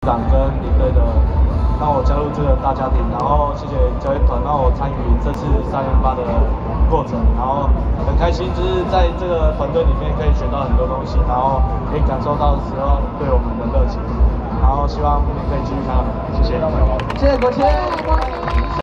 长跟领队的让我加入这个大家庭，然后谢谢教练团让我参与这次3连8的过程，然后很开心，就是在这个团队里面可以学到很多东西，然后可以感受到时候对我们的热情，然后希望明年可以继续看到你们，谢谢。 谢谢国谦。